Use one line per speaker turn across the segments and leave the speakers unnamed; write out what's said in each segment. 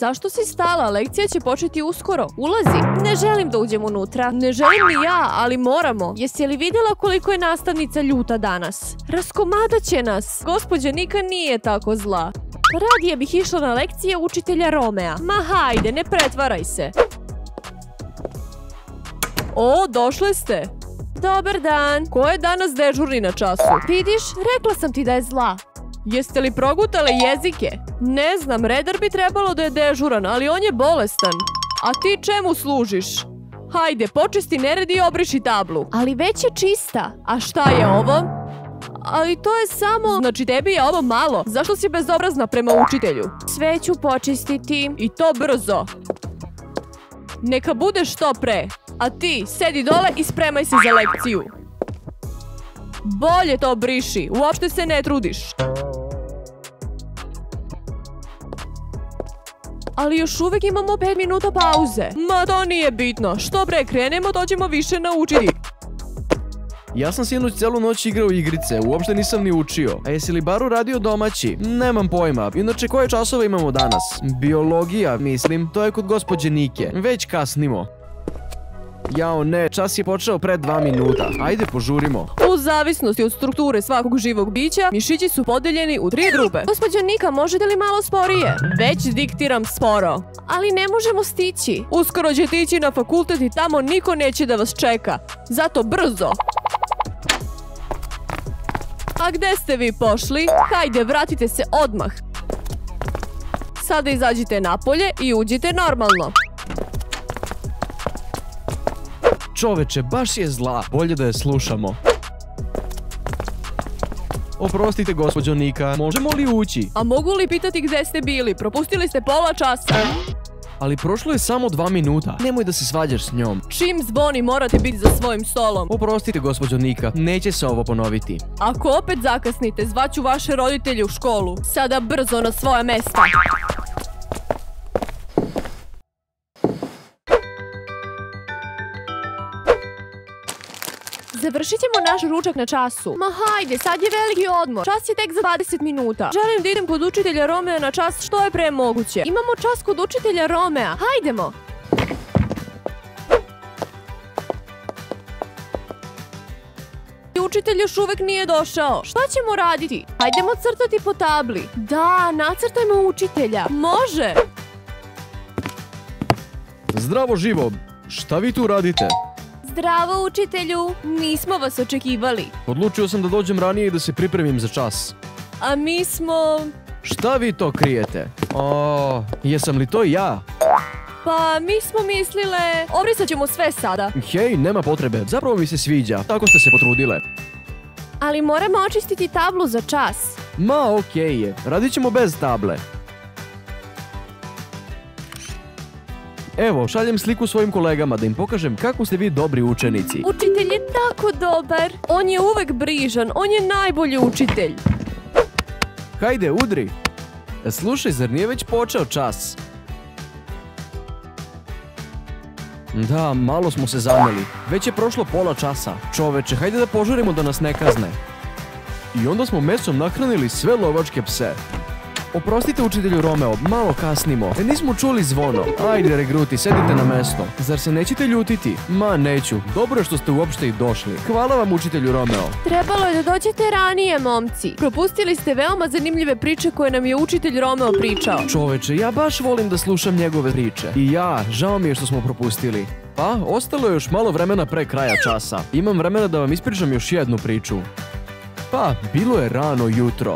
Zašto si stala? Lekcija će početi uskoro. Ulazi. Ne želim da uđem unutra. Ne želim ni ja, ali moramo. Jesi li vidjela koliko je nastavnica ljuta danas? Raskomadat će nas. Gospođa Nika nije tako zla. Radije bih išla na lekcije učitelja Romea. Ma hajde, ne pretvaraj se. O, došle ste. Dobar dan. Ko je danas dežurni na času? Vidiš, rekla sam ti da je zla. Jeste li progutale jezike? Ne znam, redar bi trebalo da je dežuran, ali on je bolestan. A ti čemu služiš? Hajde, počisti nered i obriši tablu. Ali već je čista. A šta je ovo? Ali to je samo... Znači, tebi je ovo malo. Zašto si bezobrazna prema učitelju? Sve ću počistiti. I to brzo. Neka bude što pre. A ti, sedi dole i spremaj se za lekciju. Bolje to briši. Uopšte se ne trudiš. Ali još uvijek imamo 5 minuta pauze. Ma to nije bitno. Što pre krenemo, to ćemo više naučiti.
Ja sam sinoć celu noć igrao igrice, uopšte nisam ni učio. A jesi li bar uradio domaći? Nemam pojma. Inače, koje časove imamo danas? Biologija, mislim. To je kod gospođe Nike. Već kasnimo. Jao ne, čas je počeo pre 2 minuta. Ajde, požurimo.
U zavisnosti od strukture svakog živog bića, mišići su podeljeni u 3 grupe. Gospođo Nika, možete li malo sporije? Već diktiram sporo. Ali ne možemo stići. Uskoro ćete ići na fakultet i tamo niko neće da vas čeka. Zato brzo. A gde ste vi pošli? Hajde, vratite se odmah. Sada izađite napolje i uđite normalno.
Čoveče, baš je zla. Bolje da je slušamo. Oprostite, gospođo Nika, možemo li ući?
A mogu li pitati gde ste bili? Propustili ste pola časa.
Ali prošlo je samo 2 minuta. Nemoj da se svađaš s njom.
Čim zvoni, morate biti za svojim stolom.
Oprostite, gospođo Nika, neće se ovo ponoviti.
Ako opet zakasnite, zvaću vaše roditelje u školu. Sada brzo na svoja mesta. Završit ćemo naš ručak na času. Ma hajde, sad je veliki odmor. Čas je tek za 20 minuta. Želim da idem kod učitelja Romea na čas što je pre moguće. Imamo čas kod učitelja Romea. Hajdemo! Učitelj još uvek nije došao. Šta ćemo raditi? Hajdemo crtati po tabli. Da, nacrtajmo učitelja. Može!
Zdravo živo. Šta vi tu radite?
Zdravo, učitelju. Nismo vas očekivali.
Odlučio sam da dođem ranije i da se pripremim za čas.
A mi smo...
Šta vi to krijete? O, jesam li to ja?
Pa, mi smo mislile... Obrisat ćemo sve sada.
Hej, nema potrebe. Zapravo mi se sviđa. Tako ste se potrudile.
Ali moramo očistiti tablu za čas.
Ma, okej je. Radit ćemo bez table. Evo, šaljem sliku svojim kolegama da im pokažem kako ste vi dobri učenici.
Učitelj je tako dobar. On je uvek brižan. On je najbolji učitelj.
Hajde, udri. Slušaj, zar nije već počeo čas? Da, malo smo se zameli. Već je prošlo pola časa. Čoveče, hajde da požurimo da nas ne kazne. I onda smo mesom nahranili sve lovačke pse. Oprostite, učitelju Romeo, malo kasnimo. Nismo čuli zvono. Ajde, regruti, sedite na mesto. Zar se nećete ljutiti? Ma, neću. Dobro je što ste uopšte i došli. Hvala vam, učitelju Romeo.
Trebalo je da dođete ranije, momci. Propustili ste veoma zanimljive priče koje nam je učitelj Romeo pričao.
Čoveče, ja baš volim da slušam njegove priče. I ja, žao mi je što smo propustili. Pa, ostalo je još malo vremena pre kraja časa. Imam vremena da vam ispričam još jednu priču. Pa, bilo je rano jutro.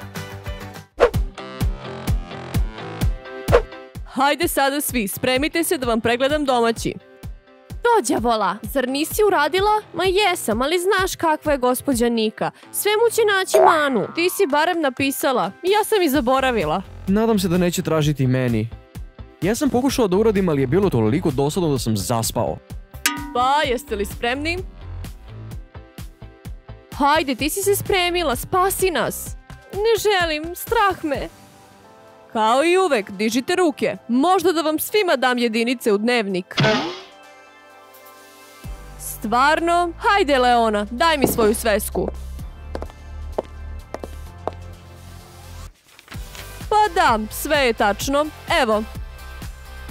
Hajde sada svi, spremite se da vam pregledam domaći. Dođavola, zar nisi uradila? Ma jesam, ali znaš kakva je gospođa Nika. Sve mu će naći manu. Ti si barem napisala. Ja sam i zaboravila.
Nadam se da neće tražiti meni. Ja sam pokušao da uradim, ali je bilo toliko dosadno da sam zaspao.
Pa, jeste li spremni? Hajde, ti si se spremila, spasi nas. Ne želim, strah me. Kao i uvek, dižite ruke. Možda da vam svima dam jedinice u dnevnik. Stvarno? Hajde, Leona, daj mi svoju svesku. Pa da, sve je tačno. Evo,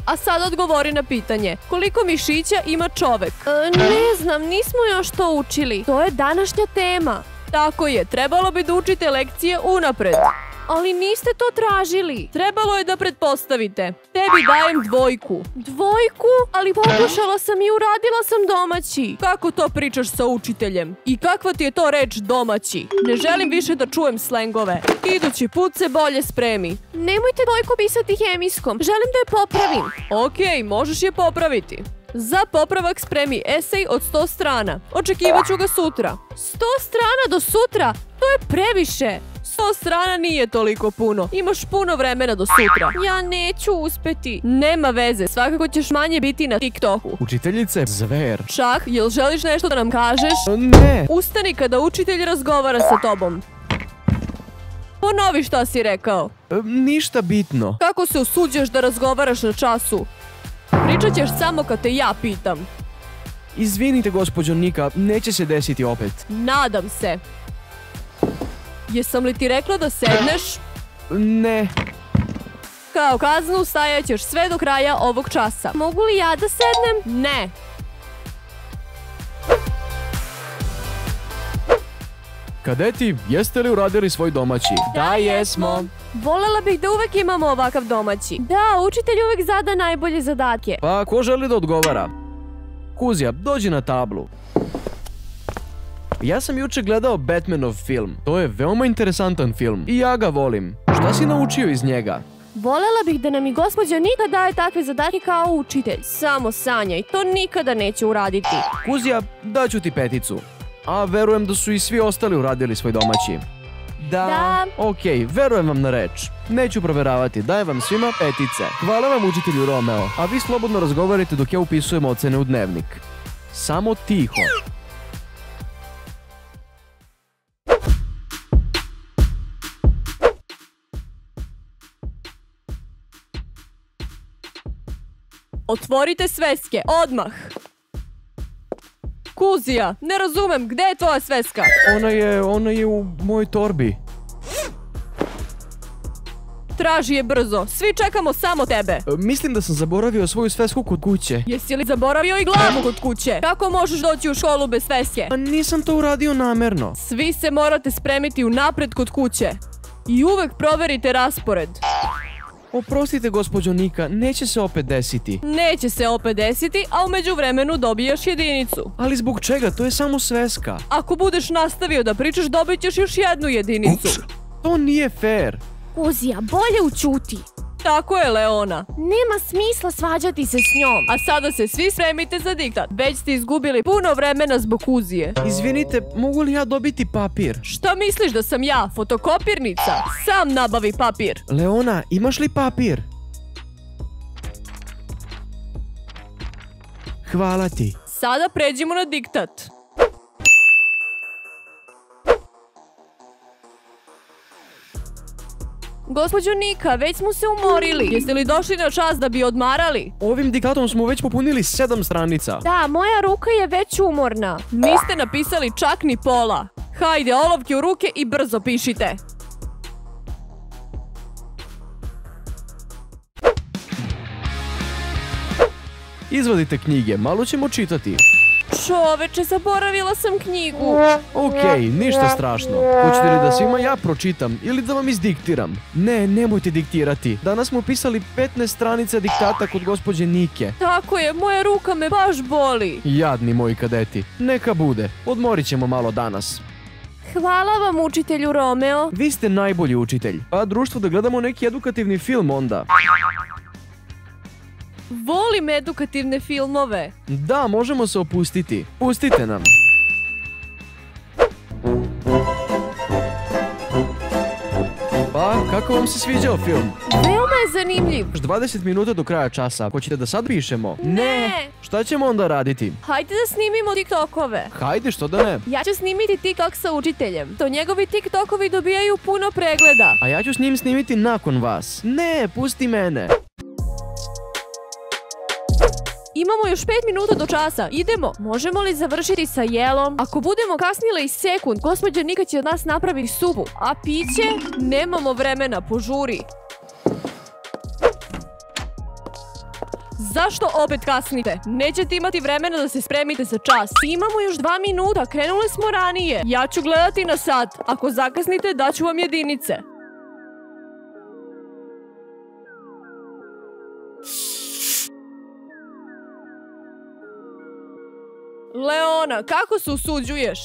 A sad odgovori na pitanje. Koliko mišića ima čovek? Ne znam, nismo još to učili. To je današnja tema. Tako je, trebalo bi da učite lekcije unapred. Ali niste to tražili. Trebalo je da pretpostavite. Tebi dajem 2. 2? Ali pokušala sam i uradila sam domaći. Kako to pričaš sa učiteljem? I kakva ti je to reč domaći? Ne želim više da čujem slengove. Idući put se bolje spremi. Nemojte 2 pisati hemijskom. Želim da je popravim. Okej, možeš je popraviti. Za popravak spremi esej od 100 strana. Očekivaću ga sutra. 100 strana do sutra? To je previše. 100 strana nije toliko puno. Imaš puno vremena do sutra. Ja neću uspeti. Nema veze, svakako ćeš manje biti na TikToku.
Učiteljice, zver.
Šah, jel želiš nešto da nam kažeš?
Ne.
Ustani kada učitelj razgovara sa tobom. Ponovi šta si rekao.
Ništa bitno.
Kako se usuđuješ da razgovaraš na času? Pričat ćeš samo kad te ja pitam.
Izvinite, gospođo Nika, neće se desiti opet.
Nadam se. Jesam li ti rekla da sedneš?
Ne.
Kao kaznu stajaćeš sve do kraja ovog časa. Mogu li ja da sednem? Ne.
Kadeti, jeste li uradili svoj domaći?
Da, jesmo. Volela bih da uvek imamo ovakav domaći. Da, učitelj uvek zada najbolje zadatke.
Pa ko želi da odgovara? Kuzija, dođi na tablu. Ja sam juče gledao Batmanov film. To je veoma interesantan film i ja ga volim. Šta si naučio iz njega?
Volela bih da nam i gospođa Nika daje takve zadatke kao učitelj. Samo sanjaj, to nikada neće uraditi.
Kuzija, daću ti 5. A verujem da su i svi ostali uradili svoj domaći. Da. Okej, verujem vam na reč. Neću proveravati, dajem vam svima 5. Hvala vam, učitelju Romeo, a vi slobodno razgovarajte dok ja upisujem ocene u dnevnik. Samo tiho.
Otvorite sveske, odmah! Kuzija, ne razumem, gde je tvoja sveska?
Ona je u mojoj torbi.
Traži je brzo, svi čekamo samo tebe.
Mislim da sam zaboravio svoju svesku kod kuće.
Jesi li zaboravio i glavu kod kuće? Kako možeš doći u školu bez sveske?
Pa nisam to uradio namerno.
Svi se morate spremiti unapred kod kuće. I uvek proverite raspored.
Oprostite, gospođo Nika, neće se opet desiti.
Neće se opet desiti, a u međuvremenu dobijaš 1.
Ali zbog čega? To je samo sveska.
Ako budeš nastavio da pričaš, dobit ćeš još 1 jedinicu.
To nije fair.
Kuzija, bolje ućuti.
Tako je, Leona.
Nema smisla svađati se s njom.
A sada se svi spremite za diktat. Već ste izgubili puno vremena zbog Kuzije.
Izvinite, mogu li ja dobiti papir?
Šta misliš da sam ja, fotokopirnica? Sam nabavi papir.
Leona, imaš li papir? Hvala ti.
Sada pređimo na diktat. Gospođo Nika, već smo se umorili. Jeste li došli na čas da bi odmarali?
Ovim diktatom smo već popunili 7 stranica.
Da, moja ruka je već umorna. Niste napisali čak ni pola. Hajde, olovke u ruke i brzo pišite.
Izvadite knjige, malo ćemo čitati.
Čoveče, zaboravila sam knjigu.
Okej, ništa strašno. Hoćete li da svima ja pročitam ili da vam izdiktiram? Ne, nemojte diktirati. Danas smo pisali 15 stranica diktata kod gospođe Nike.
Tako je, moja ruka me baš boli.
Jadni moji kadeti. Neka bude. Odmorit ćemo malo danas.
Hvala vam, učitelju Romeo.
Vi ste najbolji učitelj. Pa društvo, da gledamo neki edukativni film onda.
Volim edukativne filmove.
Da, možemo se opustiti. Pustite nam. Pa, kako vam se sviđao film?
Veoma je zanimljiv.
Još 20 minuta do kraja časa. Hoćete da sad pišemo?
Ne.
Šta ćemo onda raditi?
Hajde da snimimo TikTokove.
Hajde, što da ne?
Ja ću snimiti TikTok sa učiteljem. To njegovi TikTokovi dobijaju puno pregleda.
A ja ću s njim snimiti nakon vas. Ne, pusti mene.
Imamo još 5 minuta do časa. Idemo. Možemo li završiti sa jelom? Ako budemo kasnile i sekund, gospođa Nika će od nas napraviti supu. A piće? Nemamo vremena, požuri. Zašto opet kasnite? Nećete imati vremena da se spremite za čas. Imamo još 2 minuta, krenuli smo ranije. Ja ću gledati na sat. Ako zakasnite, daću vam jedinice. Leona, kako se usuđuješ?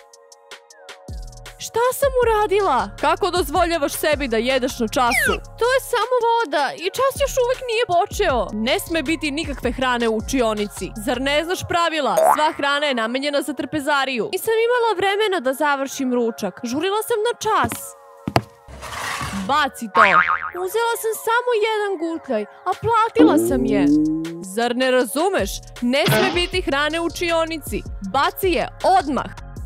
Šta sam uradila? Kako dozvoljavaš sebi da jedeš na času? To je samo voda i čas još uvijek nije počeo. Ne sme biti nikakve hrane u učionici. Zar ne znaš pravila? Sva hrana je namenjena za trpezariju. Nisam imala vremena da završim ručak. Žurila sam na čas. Baci to. Uzela sam samo jedan gurkljaj, a platila sam je. Zar ne razumeš? Ne sme biti hrane u učionici. Baci je odmah.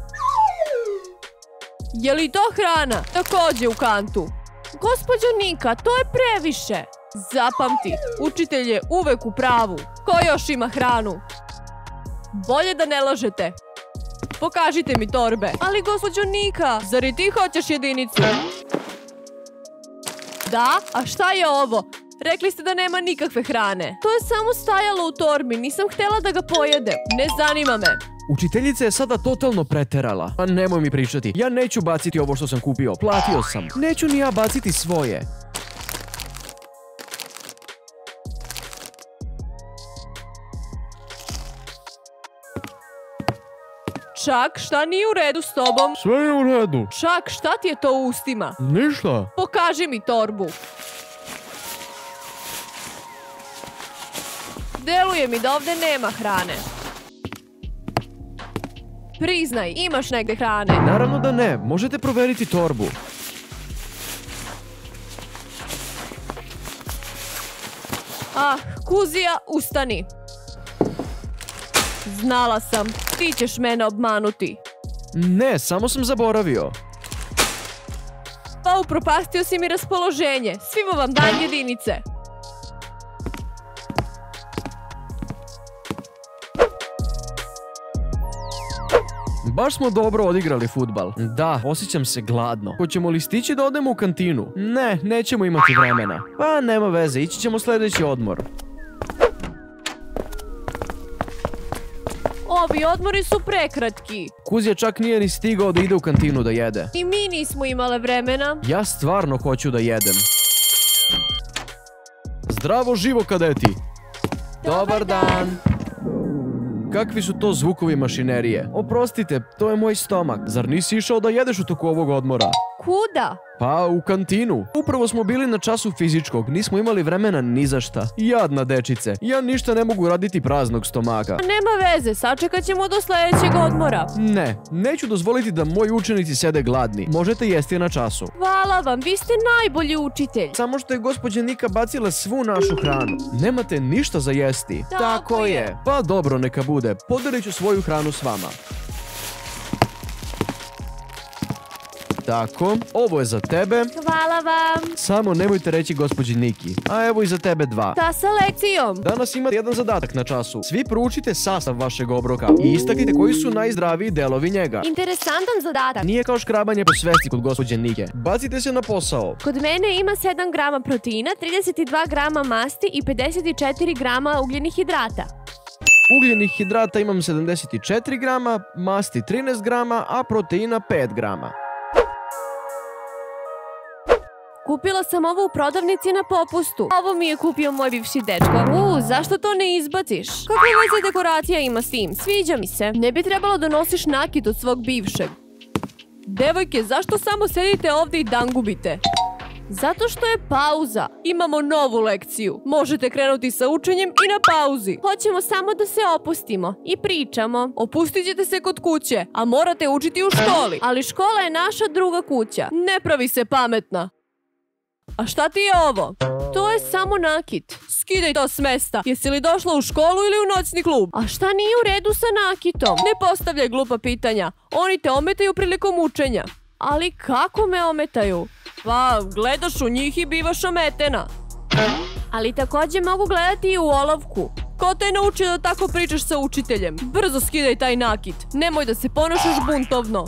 Je li to hrana? Također u kantu. Gospođo Nika, to je previše. Zapamti, učitelj je uvek u pravu. Ko još ima hranu? Bolje da ne lažete. Pokažite mi torbe. Ali gospođo Nika, zar i ti hoćeš jedinicu? Da? A šta je ovo? Rekli ste da nema nikakve hrane. To je samo stajalo u torbi, nisam htjela da ga pojedem. Ne zanima me.
Učiteljica je sada totalno preterala. Pa nemoj mi pričati. Ja neću baciti ovo što sam kupio. Platio sam. Neću ni ja baciti svoje.
Čak, šta nije u redu s tobom?
Sve je u redu.
Čak, šta ti je to u ustima?
Ništa.
Pokaži mi torbu. Deluje mi da ovdje nema hrane. Priznaj, imaš negdje hrane.
Naravno da ne. Možete proveriti torbu.
Ah, Kuzija, ustani. Znala sam, ti ćeš mene obmanuti.
Ne, samo sam zaboravio.
Pa upropastio si mi raspoloženje. Svima vam dajem jedinice.
Baš smo dobro odigrali fudbal. Da, osjećam se gladno. Hoćemo li stići da odemo u kantinu? Ne, nećemo imati vremena. Pa nema veze, ići ćemo sljedeći odmor.
Ovi odmori su prekratki.
Kuzija čak nije ni stigao da ide u kantinu da jede.
I mi nismo imale vremena.
Ja stvarno hoću da jedem. Zdravo živo, kadeti! Dobar dan! Kakvi su to zvukovi mašinerije? Oprostite, to je moj stomak. Zar nisi išao da jedeš u toku ovog odmora?
Kuda?
Pa, u kantinu. Upravo smo bili na času fizičkog, nismo imali vremena ni za šta. Jadna dečice, ja ništa ne mogu raditi praznog stomaka.
Nema veze, sačekat ćemo do sljedećeg odmora.
Ne, neću dozvoliti da moji učenici sede gladni. Možete jesti na času.
Hvala vam, vi ste najbolji učitelj.
Samo što je gospođa Nika bacila svu našu hranu. Nemate ništa za jesti.
Tako je.
Pa dobro, neka bude. Podelit ću svoju hranu s vama. Tako, ovo je za tebe.
Hvala vam.
Samo nemojte reći gospođi Niki. A evo i za tebe 2.
Ta sa lekcijom.
Danas imate jedan zadatak na času. Svi proučite sastav vašeg obroka i istaknite koji su najzdraviji delovi njega.
Interesantan zadatak.
Nije kao škrabanje po svesti kod gospođe Nike. Bacite se na posao.
Kod mene ima 7 grama proteina, 32 grama masti i 54 grama ugljenih hidrata.
Ugljenih hidrata imam 74 grama, masti 13 grama, a proteina 5 grama.
Kupila sam ovo u prodavnici na popustu. Ovo mi je kupio moj bivši dečko. Zašto to ne izbaciš? Kakve veze dekoracija ima s tim? Sviđa mi se. Ne bi trebalo da nosiš nakit od svog bivšeg. Devojke, zašto samo sedite ovdje i dangubite? Zato što je pauza. Imamo novu lekciju. Možete krenuti sa učenjem i na pauzi.
Hoćemo samo da se opustimo i pričamo.
Opustit ćete se kod kuće, a morate učiti u školi. Ali škola je naša druga kuća. Ne pravi se pametna. A šta ti je ovo? To je samo nakit. Skidaj to s mesta. Jesi li došla u školu ili u noćni klub?
A šta nije u redu sa nakitom?
Ne postavljaj glupa pitanja. Oni te ometaju prilikom učenja.
Ali kako me ometaju?
Pa, gledaš u njih i bivaš ometena.
Ali također mogu gledati i u olovku.
Ko te je naučio da tako pričaš sa učiteljem? Brzo skidaj taj nakit. Nemoj da se ponašaš buntovno.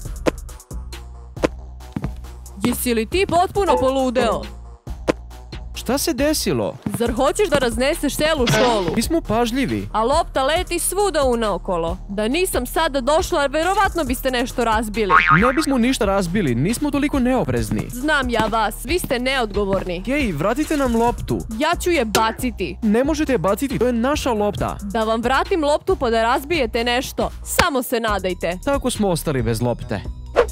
Jesi li ti potpuno poludeo?
Šta se desilo?
Zar hoćeš da razneseš celu školu?
Mi smo pažljivi.
A lopta leti svuda unaokolo. Da nisam sada došla, verovatno biste nešto razbili.
Ne bismo ništa razbili, nismo toliko neoprezni.
Znam ja vas, vi ste neodgovorni.
Hej, vratite nam loptu.
Ja ću je baciti.
Ne možete je baciti, to je naša lopta.
Da vam vratim loptu pa da razbijete nešto. Samo se nadajte.
Tako smo ostali bez lopte.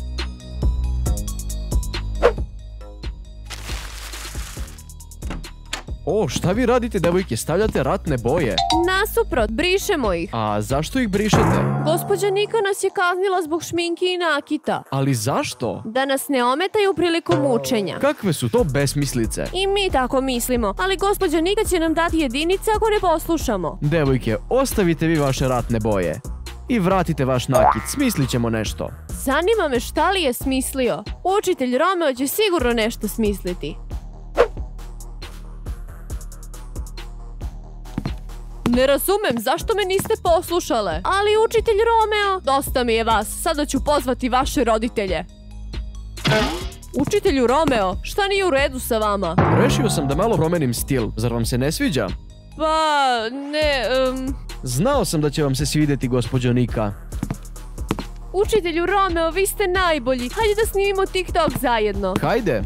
O, šta vi radite, devojke? Stavljate ratne boje.
Nasuprot, brišemo ih.
A zašto ih brišete?
Gospođa Nika nas je kaznila zbog šminki i nakita.
Ali zašto?
Da nas ne ometaju prilikom učenja.
Kakve su to besmislice?
I mi tako mislimo, ali gospođa Nika će nam dati jedinice ako ne poslušamo.
Devojke, ostavite vi vaše ratne boje. I vratite vaš nakit, smislit ćemo nešto.
Zanima me šta li je smislio. Učitelj Romeo će sigurno nešto smisliti. Ne razumem, zašto me niste poslušale? Ali učitelj Romeo, dosta mi je vas, sada ću pozvati vaše roditelje. Učitelju Romeo, šta nije u redu sa vama?
Rešio sam da malo promenim stil, zar vam se ne sviđa?
Pa, ne,
Znao sam da će vam se svidjeti, gospođo Nika.
Učitelju Romeo, vi ste najbolji. Hajde da snimimo TikTok zajedno.
Hajde.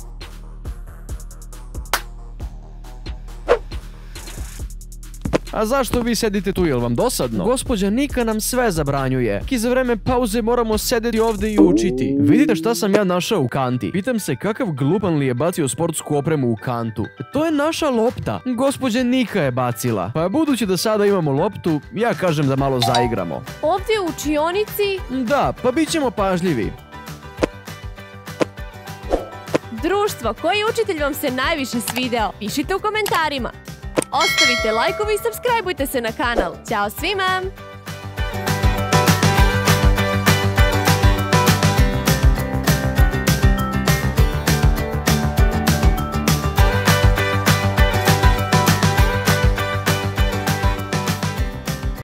A zašto vi sedite tu, jel vam dosadno? Gospođa Nika nam sve zabranjuje. I za vreme pauze moramo sedeti ovdje i učiti. Vidite šta sam ja našao u kanti. Pitam se kakav glupan li je bacio sportsku opremu u kantu. To je naša lopta. Gospođa Nika je bacila. Pa budući da sada imamo loptu, ja kažem da malo zaigramo.
Ovdje u učionici?
Da, pa bit ćemo pažljivi.
Društvo, koji učitelj vam se najviše svideo? Pišite u komentarima. Ostavite lajkove i subscribeujte se na kanal. Ćao svima!